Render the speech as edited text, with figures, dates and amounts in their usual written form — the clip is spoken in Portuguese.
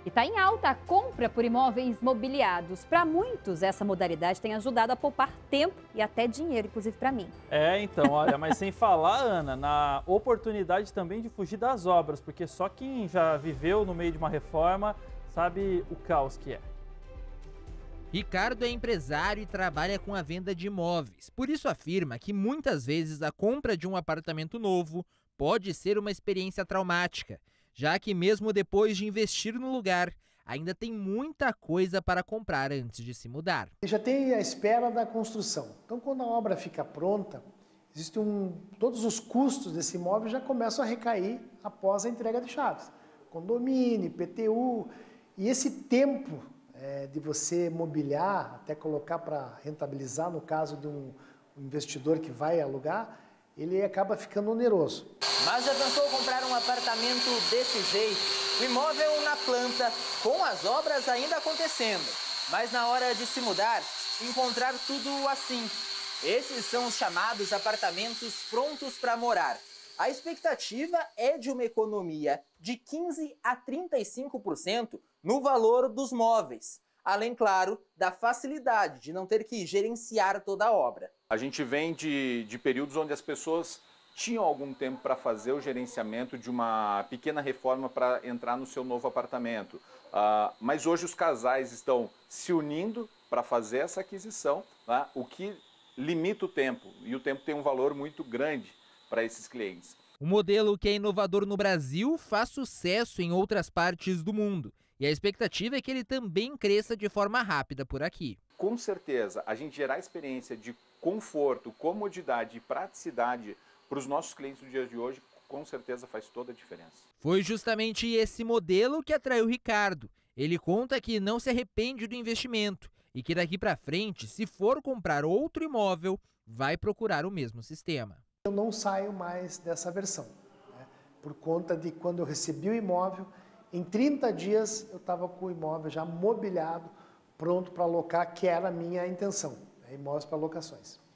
E está em alta a compra por imóveis mobiliados. Para muitos, essa modalidade tem ajudado a poupar tempo e até dinheiro, inclusive para mim. Então, olha, mas sem falar, Ana, na oportunidade também de fugir das obras, porque só quem já viveu no meio de uma reforma sabe o caos que é. Ricardo é empresário e trabalha com a venda de imóveis. Por isso afirma que muitas vezes a compra de um apartamento novo pode ser uma experiência traumática, já que mesmo depois de investir no lugar, ainda tem muita coisa para comprar antes de se mudar. Já tem a espera da construção. Então, quando a obra fica pronta, todos os custos desse imóvel já começam a recair após a entrega de chaves. Condomínio, IPTU, e esse tempo de você mobiliar, até colocar para rentabilizar, no caso de um investidor que vai alugar, ele acaba ficando oneroso. Mas já pensou comprar um apartamento desse jeito? O imóvel na planta, com as obras ainda acontecendo. Mas na hora de se mudar, encontrar tudo assim. Esses são os chamados apartamentos prontos para morar. A expectativa é de uma economia de 15% a 35% no valor dos móveis. Além, claro, da facilidade de não ter que gerenciar toda a obra. A gente vem de períodos onde as pessoas tinham algum tempo para fazer o gerenciamento de uma pequena reforma para entrar no seu novo apartamento. Mas hoje os casais estão se unindo para fazer essa aquisição, tá? O que limita o tempo, e o tempo tem um valor muito grande para esses clientes. O modelo que é inovador no Brasil faz sucesso em outras partes do mundo. E a expectativa é que ele também cresça de forma rápida por aqui. Com certeza, a gente gerar experiência de conforto, comodidade e praticidade para os nossos clientes do dia de hoje, com certeza faz toda a diferença. Foi justamente esse modelo que atraiu o Ricardo. Ele conta que não se arrepende do investimento e que daqui para frente, se for comprar outro imóvel, vai procurar o mesmo sistema. Eu não saio mais dessa versão, né? Por conta de quando eu recebi o imóvel, em 30 dias eu estava com o imóvel já mobiliado, pronto para alocar, que era a minha intenção, imóveis para locações.